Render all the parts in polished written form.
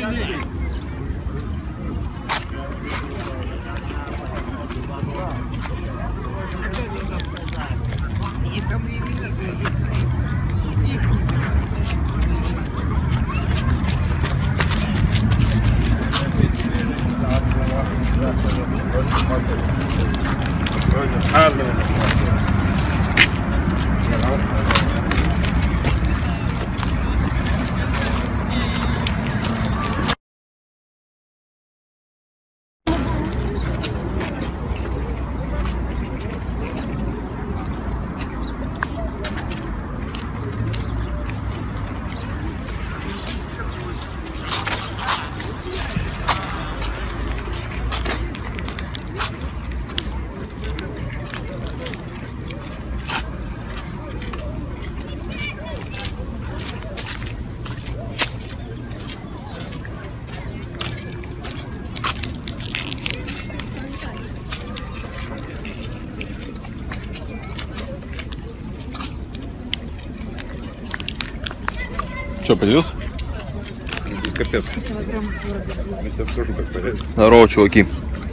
Что, поделился? Капец. Я тебе скажу, как поделился. Здорово, чуваки.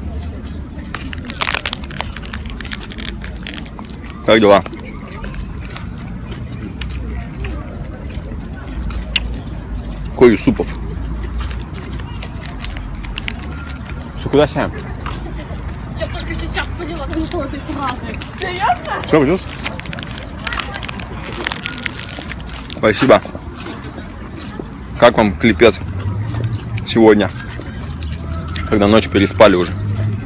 Как дела? Какой Юсупов? Что, куда сядем? Я только сейчас поняла, что ты сразу. Серьезно? Что, поделился? Спасибо. Как вам клипец сегодня, когда ночью переспали уже?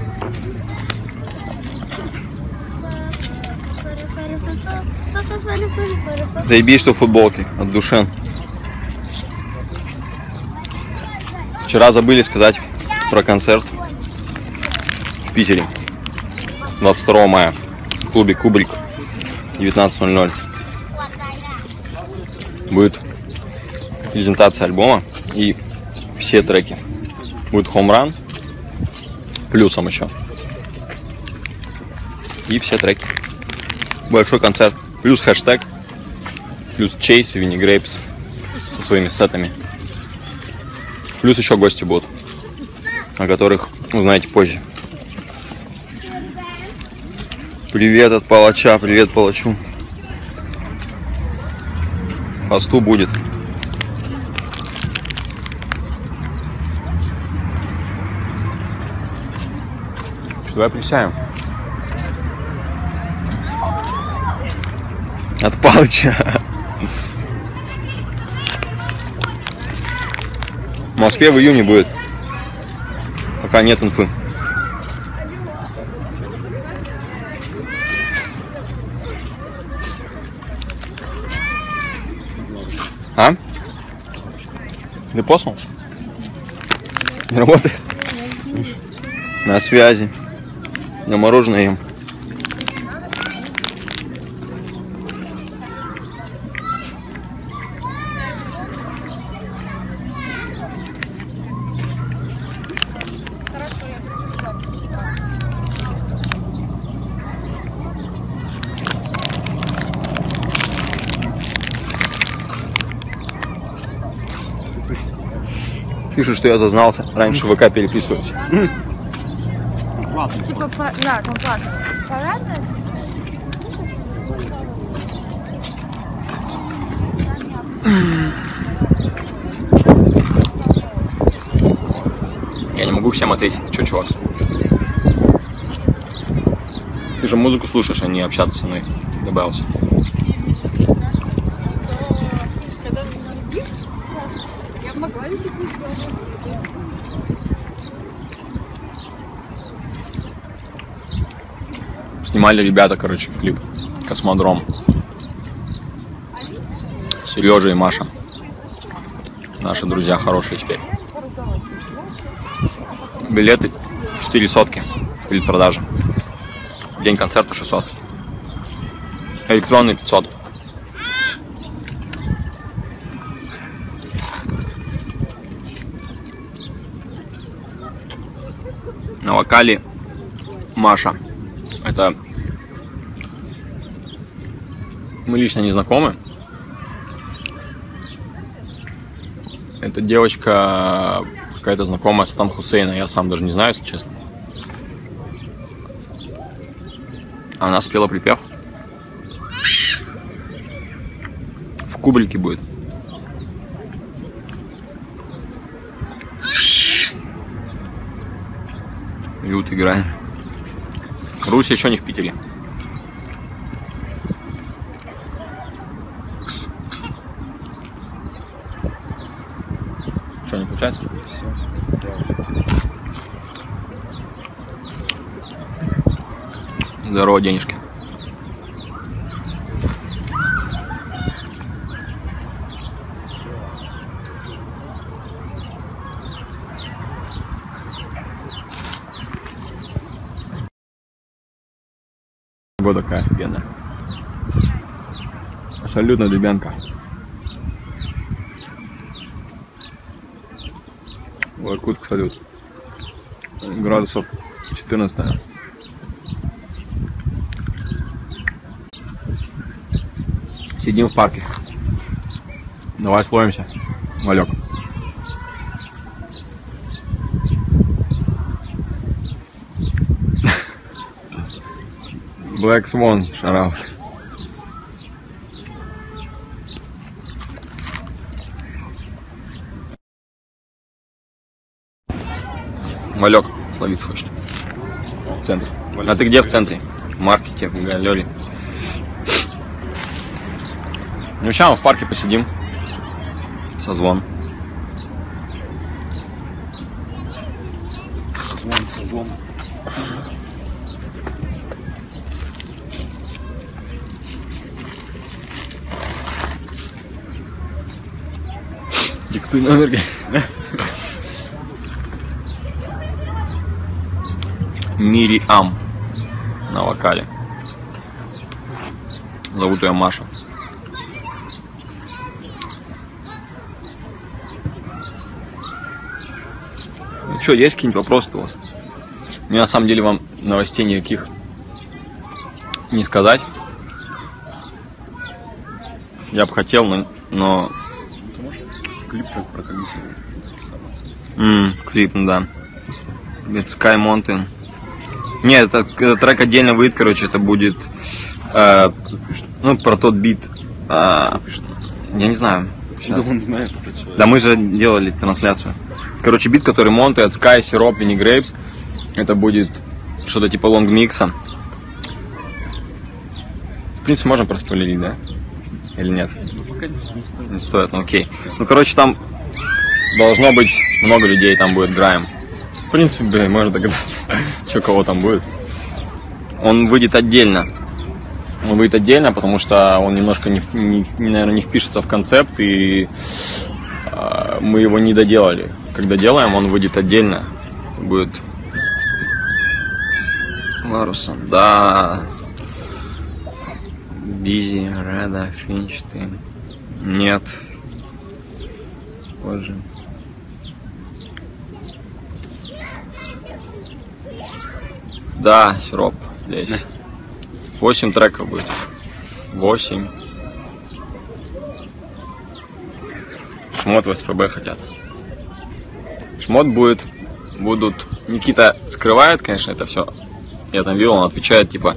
Заебись, что в футболке от Душен. Вчера забыли сказать про концерт в Питере 22 мая в клубе Кубрик 19:00. Будет презентация альбома и все треки. Будет Home Run плюсом еще. И все треки. Большой концерт. Плюс хэштег. Плюс Чейз и Винни Грейпс со своими сетами. Плюс еще гости будут, о которых узнаете позже. Привет от палача, привет палачу. Фасту будет. Давай присядем. От Палыча. В Москве в июне будет. Пока нет инфы. А? Ты послал? Не работает? На связи. Я мороженое ем. Пишут, что я зазнался. Раньше в ВК переписывать. Типа, да, компактно. Понятно? Я не могу всем ответить. Ты чё, чувак? Ты же музыку слушаешь, а не общаться со мной. Добавился. Я могла висеть не сделать. Снимали ребята, короче, клип «Космодром». Сережа и Маша. Наши друзья хорошие теперь. Билеты 400 в предпродаже. День концерта 600. Электронный 500. На вокале Маша. Это мы лично не знакомы. Эта девочка какая-то знакомая с Саддам Хусейна, я сам даже не знаю, если честно. Она спела припев. В кублике будет. И вот играем. Русь еще не в Питере. Что, не получается? Все. Здорово, денежки. Погода такая офигенная. Абсолютно Дыбенко. В Иркутск салют. Градусов 14, наверное. Сидим в парке. Давай словимся, Валек. Black Swan, шараут. Валек словиться хочет. В центре. А ты где в центре? В маркете, в галере. Ну, сейчас мы в парке посидим. Созвон. Созвон. Диктуй номер. Мириам на вокале. Зовут ее Маша. Ну что, есть какие-нибудь вопросы у вас? Мне на самом деле вам новостей никаких не сказать. Я бы хотел, но... Ты можешь клип как прокомментировать, в принципе, информацию? Клип, ну да. Это Sky Mountain. Нет, этот трек отдельно выйдет, короче, это будет ну, про тот бит. Я не знаю. Да он знает этот человек. Да мы же делали трансляцию. Короче, бит, который Монте от Sky, Сироп, Винни Грейпс. Это будет что-то типа лонг-микса. В принципе, можем проспойлерить, да? Или нет? Ну, пока не стоит. Не стоит, ну окей. Ну, короче, там должно быть много людей, там будет Грайм. В принципе, блин, можно догадаться, что кого там будет. Он выйдет отдельно. Он выйдет отдельно, потому что он немножко, наверное, не впишется в концепт, и мы его не доделали. Когда делаем, он выйдет отдельно. Это будет Ларусон. Да. Бизи, Реда, Финч, ты. Нет. Позже. Да, Сироп, здесь. 8 треков будет. 8. Шмот в СПБ хотят. Шмот будут... Никита скрывает, конечно, это все. Я там видел, он отвечает, типа,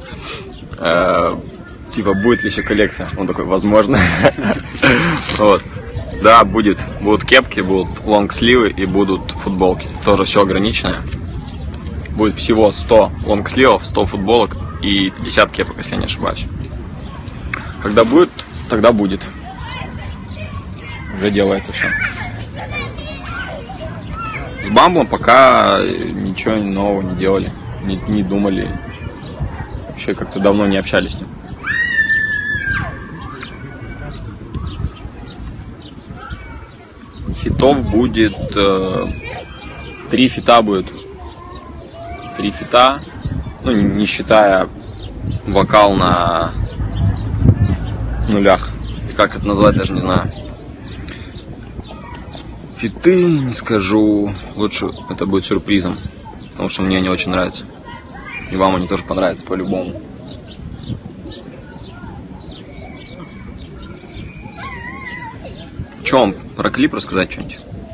будет ли еще коллекция? Он такой, возможно. Вот. Да, будут кепки, будут лонгсливы и будут футболки. Тоже все ограниченное. Будет всего 100 лонгсливов, 100 футболок и 50 кепок, если я не ошибаюсь. Когда будет, тогда будет. Уже делается все. С Бамблом пока ничего нового не делали, не думали. Вообще как-то давно не общались с ним. Фитов будет 3 фита будет. 3 фита, ну не считая вокал на нулях. И как это назвать, даже не знаю. Фиты не скажу. Лучше это будет сюрпризом. Потому что мне они очень нравятся. И вам они тоже понравятся по-любому. Че вам про клип рассказать что-нибудь?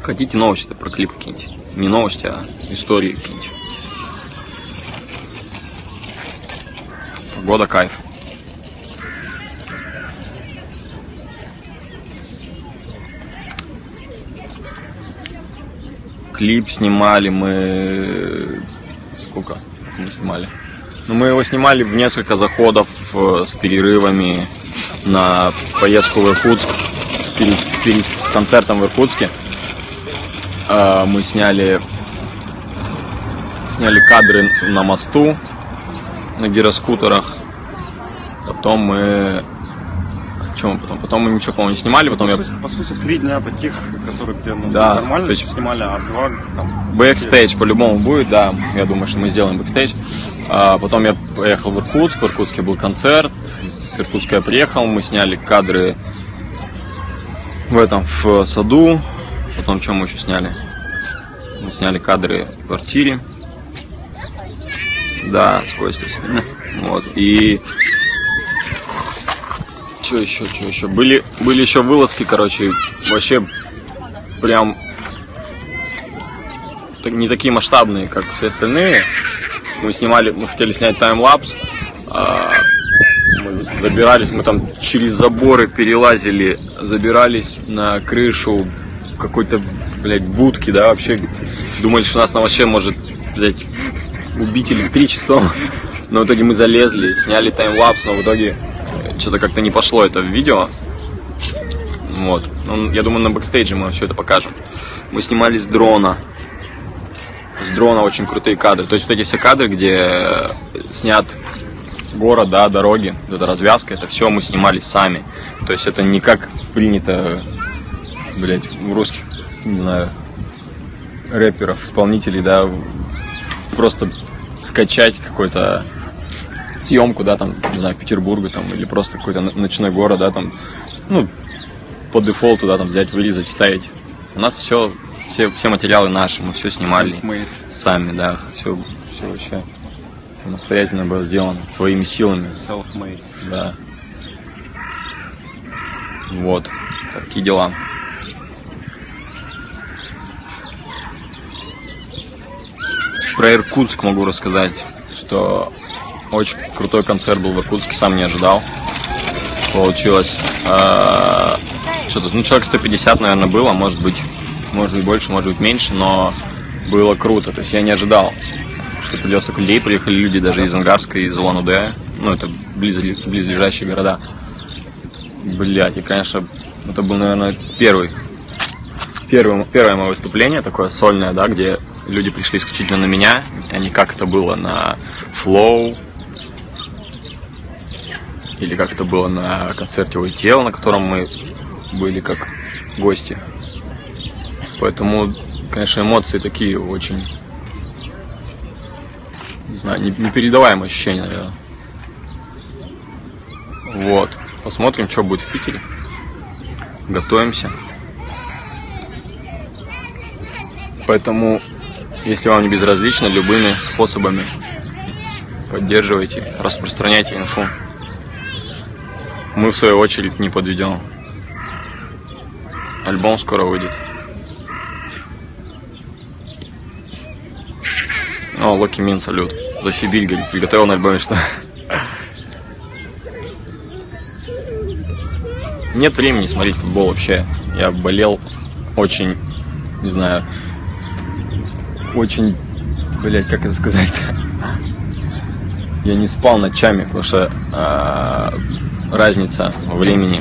Хотите новости про клип какие-нибудь? Не новости, а истории какие-нибудь. Погода кайф. Клип снимали мы... Сколько мы снимали? Ну, мы его снимали в несколько заходов с перерывами на поездку в Иркутск. Перед концертом в Иркутске мы сняли кадры на мосту, на гироскутерах. Потом мы... Чем потом? Потом мы ничего, по-моему, не снимали. Потом по сути, 3 дня таких, которые где да, нормально есть снимали, а 2 там... Бэкстейдж по-любому будет, да. Я думаю, что мы сделаем бэкстейдж. Потом я поехал в Иркутск. В Иркутске был концерт. С Иркутска я приехал. Мы сняли кадры в саду. Потом что мы еще сняли? Мы сняли кадры в квартире. Да, с Костей. Вот. И... Что еще? Были еще вылазки, короче, вообще прям не такие масштабные, как все остальные. Мы хотели снять таймлапс. Мы забирались, мы там через заборы перелазили, забирались на крышу какой-то, блядь, будки, да, вообще думали, что нас там вообще может, блядь, убить электричеством. Но в итоге мы залезли, сняли таймлапс, но в итоге что-то как-то не пошло это в видео. Вот. Я думаю, на бэкстейдже мы все это покажем. Мы снимали с дрона. С дрона очень крутые кадры. То есть вот эти все кадры, где снят город, да, дороги, вот эта развязка, это все мы снимали сами. То есть это не как принято, блять, у русских, не знаю, рэперов, исполнителей, да, просто скачать какой-то съемку, да, там, не знаю, Петербурга, там, или просто какой-то ночной город, да, там, ну, по дефолту, да, там, взять, вырезать, вставить. У нас все материалы наши, мы все снимали сами, да, все вообще, все самостоятельно было сделано, своими силами. Self-made. Да. Вот, такие дела. Про Иркутск могу рассказать, что очень крутой концерт был в Иркутске, сам не ожидал. Получилось что-то, ну, человек 150, наверное, было, может быть больше, может быть меньше, но было круто. То есть я не ожидал, что придет столько людей. Приехали люди даже из Ангарска, из Улан-Удэ, ну, это близлежащие города. Блять, и, конечно, это был, наверное, первое мое выступление, такое сольное, да, где люди пришли исключительно на меня, а не как это было на Flow, или как это было на концерте Уител, на котором мы были как гости. Поэтому, конечно, эмоции такие очень, не знаю, непередаваемые ощущения, наверное. Вот. Посмотрим, что будет в Питере. Готовимся. Поэтому, если вам не безразлично, любыми способами поддерживайте, распространяйте инфу. Мы, в свою очередь, не подведем. Альбом скоро выйдет. О, Локи Мин, салют. За Сибирь, говорит, приготовил на альбоме, что? Нет времени смотреть футбол вообще. Я болел очень, не знаю, очень, блять, как это сказать-то? Я не спал ночами, потому что разница во времени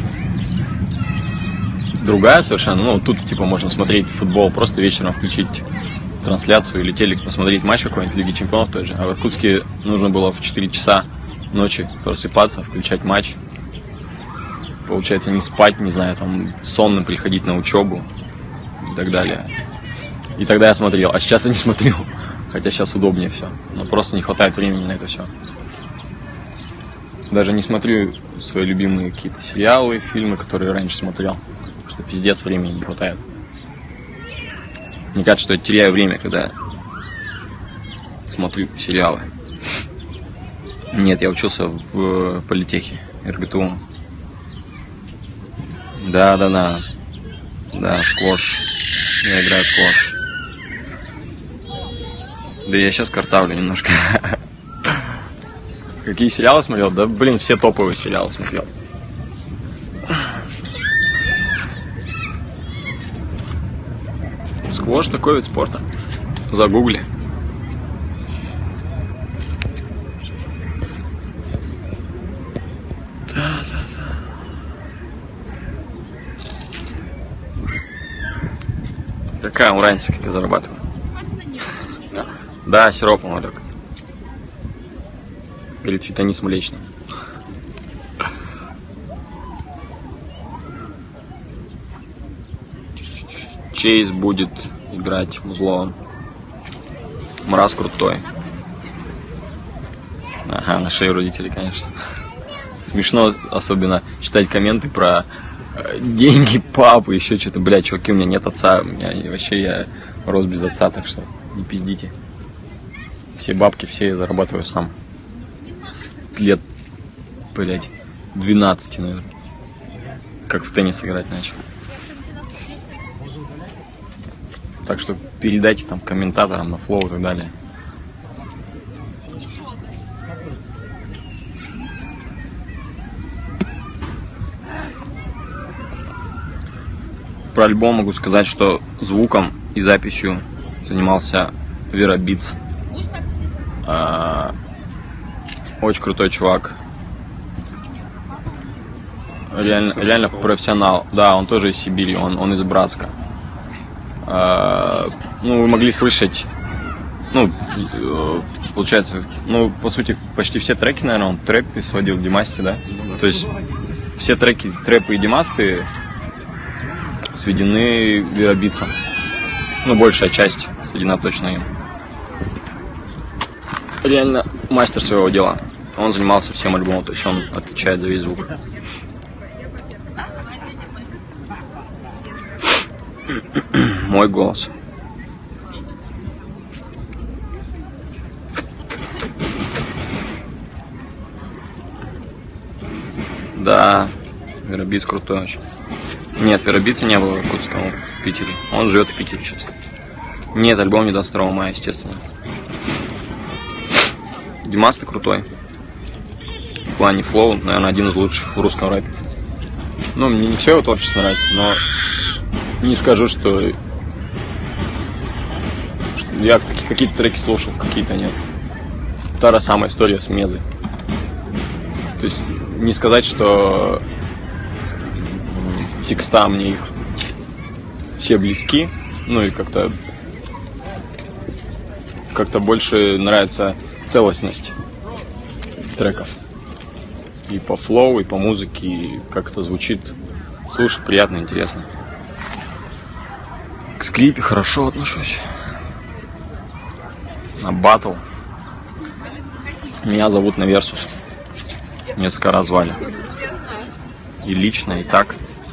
другая совершенно. Ну, тут, типа, можно смотреть футбол, просто вечером включить трансляцию или телек, посмотреть матч какой-нибудь Лиги Чемпионов той же. А в Иркутске нужно было в 4 часа ночи просыпаться, включать матч. Получается, не спать, не знаю, там, сонным приходить на учебу и так далее. И тогда я смотрел, а сейчас я не смотрю. Хотя сейчас удобнее все. Но просто не хватает времени на это все. Даже не смотрю свои любимые какие-то сериалы, фильмы, которые раньше смотрел. Потому что пиздец, времени не хватает. Мне кажется, что я теряю время, когда смотрю сериалы. Нет, я учился в политехе, РГТУ. Да, сквош. Я играю в сквош. Да я сейчас картавлю немножко. Какие сериалы смотрел? Да, блин, все топовые сериалы смотрел. Сквош такой вид спорта. Загугли. Какая вам разница, как я зарабатываю? Да, сиропом, Олег. Говорит, фитонис млечный. Чейз будет играть музлом. Мраз крутой. Ага, на шею родителей, конечно. Смешно особенно читать комменты про деньги папы, еще что-то. Блядь, чуваки, у меня нет отца. Я рос без отца, так что не пиздите. Все бабки, все я зарабатываю сам. С лет, блядь, 12, наверное. Как в теннис играть начал. Так что передайте там комментаторам на флоу и так далее. Про альбом могу сказать, что звуком и записью занимался Веробитс. Очень крутой чувак. Реально профессионал. Да, он тоже из Сибири, он из Братска. Ну, вы могли слышать, ну, получается, ну, по сути, почти все треки, наверное, он трэп сводил к Димасте, да? То есть все треки, трэпы и Димасты сведены Веробитсом. Ну, большая часть сведена точно им. Реально мастер своего дела. Он занимался всем альбомом, то есть он отвечает за весь звук. Мой голос. Да, Веробитс крутой очень. Нет, Веробитса не было в Иркутском, в Питере. Он живет в Питере сейчас. Нет, альбом не даст 2 мая, естественно. Димас-то крутой. В плане флоу, наверное, один из лучших в русском рэпе. Ну, мне не все его творчество нравится, но не скажу, что я какие-то треки слушал, какие-то нет. Та же самая история с Мезой. То есть не сказать, что текста мне их все близки, ну и как-то больше нравится целостность треков. И по флоу, и по музыке, и как это звучит. Слушать приятно, интересно. К скрипе хорошо отношусь. На батл. Меня зовут на Версус. Несколько раз звали. И лично, и так.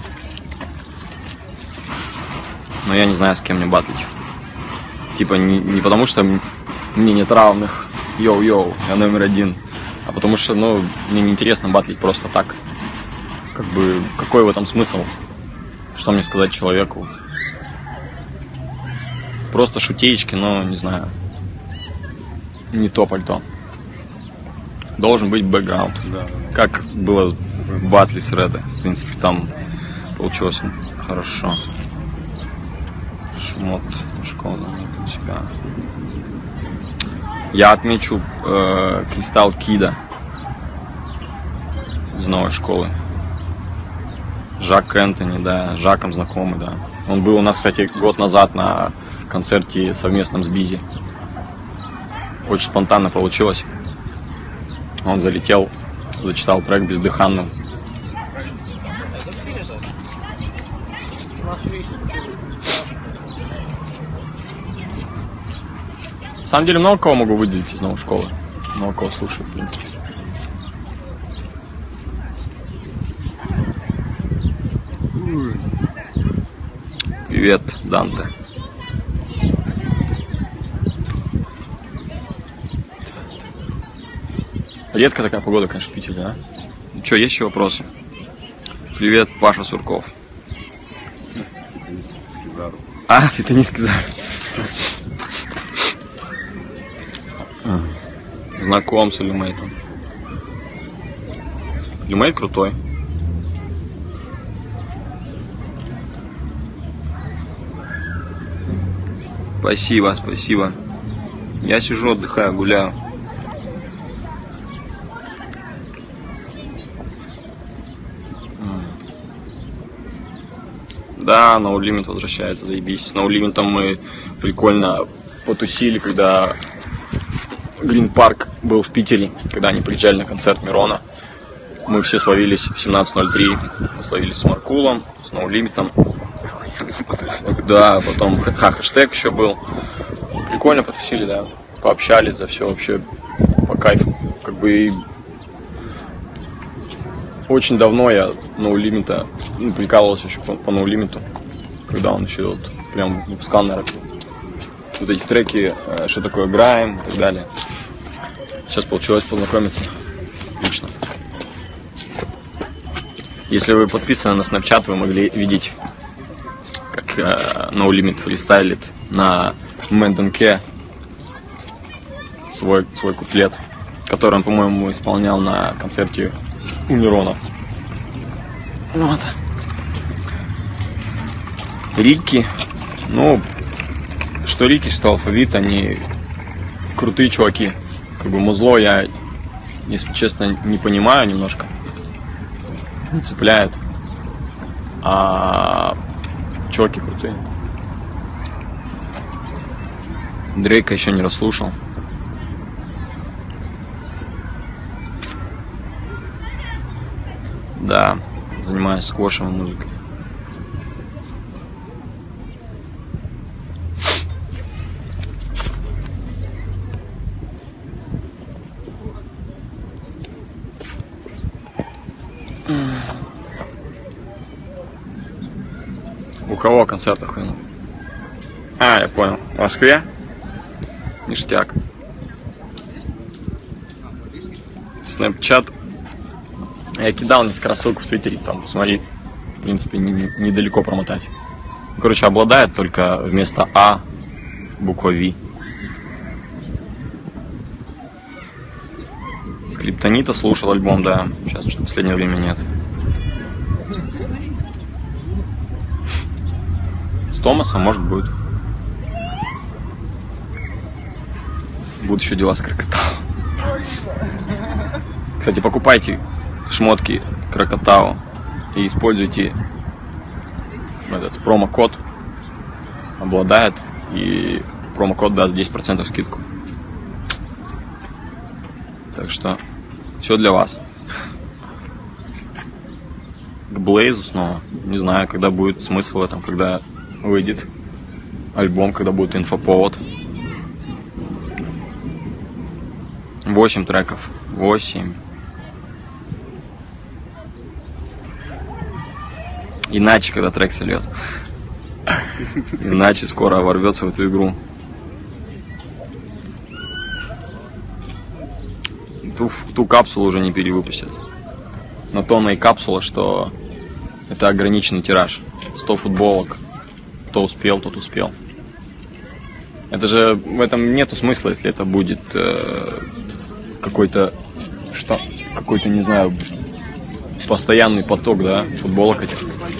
Но я не знаю, с кем мне батлить. Типа не потому, что мне нет равных. Йоу-йоу, я номер 1. А потому что, ну, мне неинтересно батлить просто так. Как бы, какой в этом смысл? Что мне сказать человеку? Просто шутеечки, но, не знаю, не то пальто. Должен быть бэкграунд. Да. Как было в батле с Редо. В принципе, там получилось хорошо. Шмот, школа у себя. Я отмечу Кристалл Кида из новой школы. Жак Энтони, да, с Жаком знакомый, да. Он был у нас, кстати, год назад на концерте совместном с Бизи. Очень спонтанно получилось. Он залетел, зачитал трек бездыханным. На самом деле много кого могу выделить из новой школы. Много кого слушаю, в принципе. Привет, Данте. Редко такая погода, конечно, в Питере, да? Что, есть еще вопросы? Привет, Паша Сурков. А, фитонистский зал. Знаком с Люмейтом. Люмейт крутой. Спасибо, спасибо. Я сижу, отдыхаю, гуляю. Да, No Limit возвращается, заебись. С No Limit мы прикольно потусили, когда Green Park был в Питере, когда они приезжали на концерт Мирона. Мы все словились в 17:03. Мы словились с Маркулом, с No Limit. Да, потом хэштег еще был. Прикольно потусили, да. Пообщались за все вообще по кайфу. Как бы очень давно я No Limit прикалывался еще по No Limit, когда он еще вот прям выпускал, наверное, вот эти треки, что такое грайм и так далее. Сейчас получилось познакомиться лично. Если вы подписаны на Snapchat, вы могли видеть, как No Limit фристайлит на Мэндонке свой куплет, который он, по-моему, исполнял на концерте у Мирона. Вот. Рикки, ну, что Рикки, что Алфавит, они крутые чуваки. Как бы музло я, если честно, не понимаю немножко. Не цепляет. А чуваки крутые. Дрейка еще не расслушал. Да, занимаюсь сквошем и музыкой. У кого концерт охуенный? А, я понял. В Москве? Ништяк. Snapchat. Я кидал несколько ссылку в Твиттере, там, посмотри. В принципе, недалеко промотать. Короче, обладает только вместо А буква V. Скриптонита слушал альбом, да. Сейчас что-то в последнее время нет. С Томасом, может, будет. Будут еще дела с Крокотау. Кстати, покупайте шмотки Крокотау и используйте этот промокод. Обладает, и промокод даст 10% скидку. Так что все для вас. К Блейзу снова. Не знаю, когда будет смысл в этом, когда выйдет альбом, когда будет инфоповод. 8 треков. 8. Иначе, когда трек сольет. Иначе скоро ворвется в эту игру. Ту капсулу уже не перевыпустят. На то она и капсула, что это ограниченный тираж. 100 футболок. Кто успел, тот успел. Это же в этом нету смысла, если это будет какой-то, не знаю, постоянный поток, да, футболок этих.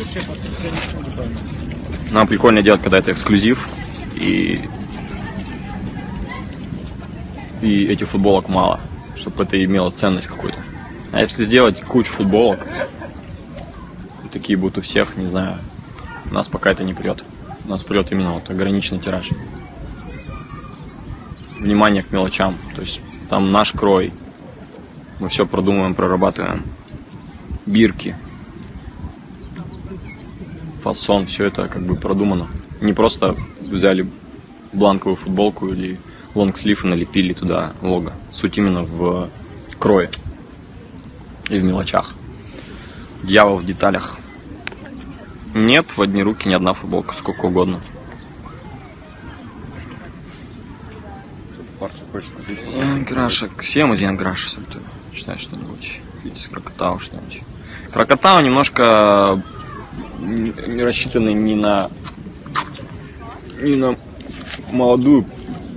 Нам прикольно делать, когда это эксклюзив, и этих футболок мало, чтобы это имело ценность какую-то. А если сделать кучу футболок, такие будут у всех, не знаю, нас пока это не прет. Нас прет именно вот ограниченный тираж. Внимание к мелочам, то есть там наш крой, мы все продумываем, прорабатываем. Бирки, фасон, все это как бы продумано. Не просто взяли бланковую футболку или лонгслив и налепили туда лого. Суть именно в крое и в мелочах. Дьявол в деталях. Нет, в одни руки ни одна футболка, сколько угодно. Янграшек. Всем из Янграша, если ты читаешь что-нибудь. Видите, с Крокотау что-нибудь. Крокотау немножко рассчитаны не на не на молодую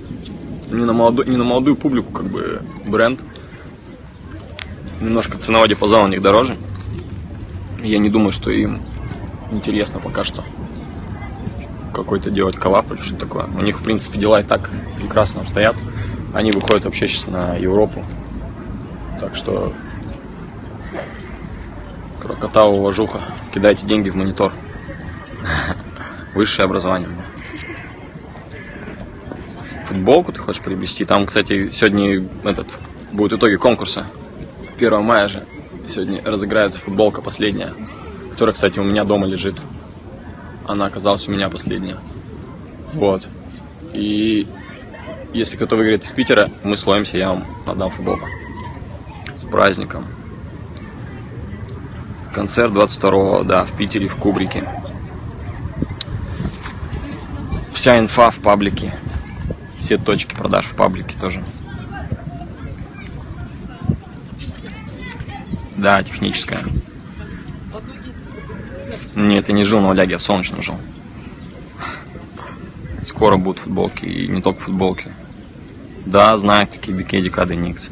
публику, как бы, бренд. Немножко ценовой диапазон у них дороже. Я не думаю, что им интересно пока что какой-то делать коллаб или что-то такое. У них, в принципе, дела и так прекрасно обстоят. Они выходят вообще сейчас на Европу. Так что крокота, уважуха. Кидайте деньги в монитор. Высшее образование. Футболку ты хочешь приобрести? Там, кстати, сегодня будут итоги конкурса. 1 мая же. Сегодня разыграется футболка последняя, которая, кстати, у меня дома лежит. Она оказалась у меня последняя. Вот. И если кто-то выиграет из Питера, мы словимся, я вам отдам футболку. С праздником. Концерт 22-го, да, в Питере, в Кубрике. Вся инфа в паблике. Все точки продаж в паблике тоже. Да, техническая. Нет, я не жил на Валяге, я в Солнечном жил. Скоро будут футболки, и не только футболки. Да, знаю такие BK Decade Nix.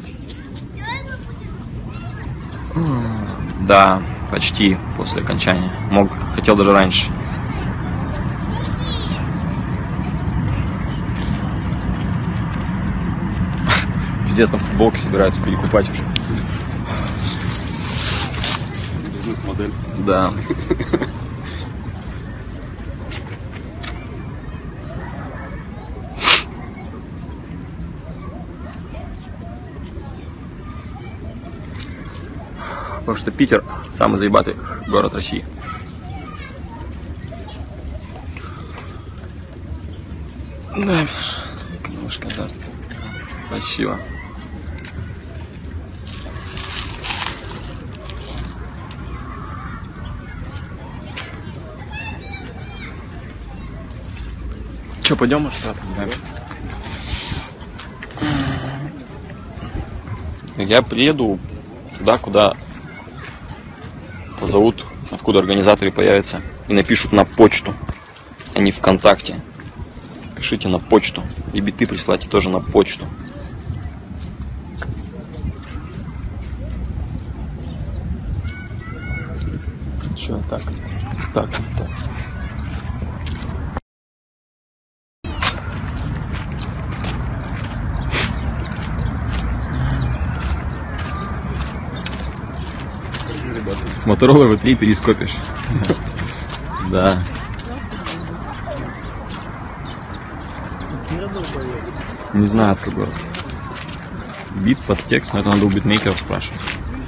Да, почти после окончания. Хотел даже раньше. Пиздец, там футболки собираются перекупать уже. Бизнес-модель. Да. Потому что Питер самый заебатый город России. Да, немножко азарт. Спасибо. Че, пойдем, может, Я приеду туда, куда позовут, откуда организаторы появятся, и напишут на почту, а не ВКонтакте. Пишите на почту. И биты присылайте тоже на почту. Че, так. С Motorola V3 перископишь. Да. Не знаю, откуда город. Бит под текст, но это надо у битмейкеров спрашивать.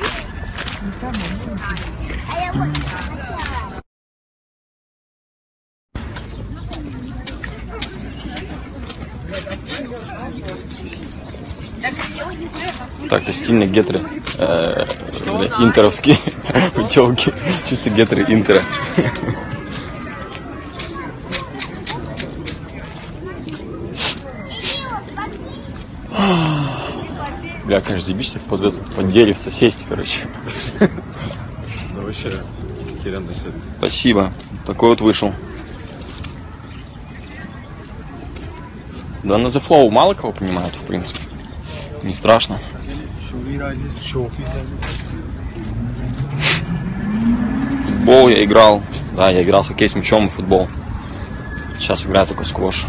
Так, это стильные гетеры. Интеровские путевки. Чисто гетеры интера. Бля, конечно, заебись под деревце сесть, короче. Да вообще, херенный сет. Спасибо. Такой вот вышел. Да на The Flow мало кого понимают, в принципе. Не страшно. Футбол я играл. Да, я играл в хоккей с мячом и футбол. Сейчас играю только в сквош.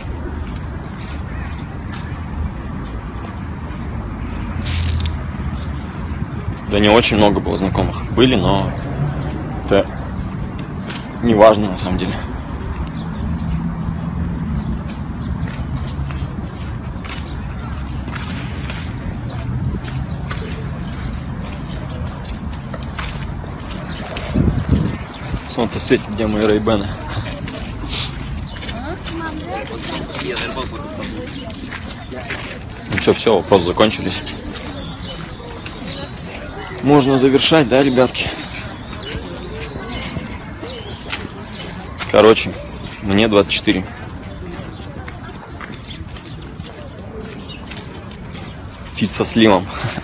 Да не очень много было знакомых. Были, но это не важно на самом деле. Солнце светит, где мои рейбены. Ну что, все, вопросы закончились. Можно завершать, да, ребятки? Короче, мне 24. Фит со Слимом.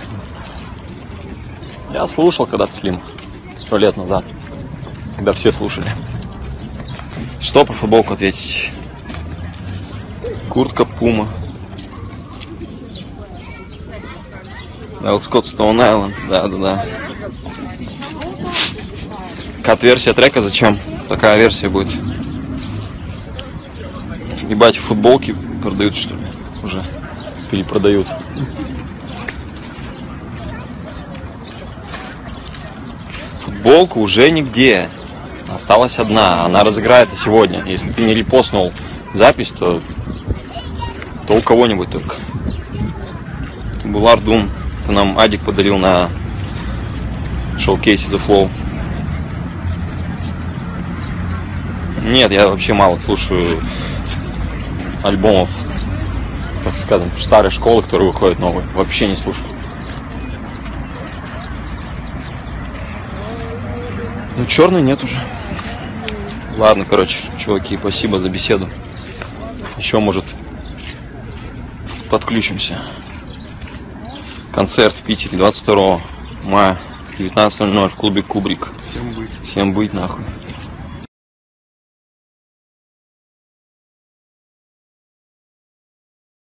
Я слушал когда-то Слим 100 лет назад, когда все слушали. Что по футболку ответить? Куртка Puma. Скотт Stone Island. Да. Кат-версия трека зачем? Такая версия будет. Ебать, футболки продают, что ли? Уже перепродают. Футболку уже нигде. Осталась одна. Она разыграется сегодня. Если ты не репостнул запись, то у кого-нибудь только. Булар Дум. Это нам Адик подарил на шоу-кейсе The Flow. Нет, я вообще мало слушаю альбомов, так скажем, старой школы, которые выходят новые. Вообще не слушаю. Ну, черный нет уже. Ладно, короче, чуваки, спасибо за беседу. Еще, может, подключимся. Концерт в Питере 22 мая, 19:00 в клубе Кубрик. Всем быть. Всем быть, нахуй.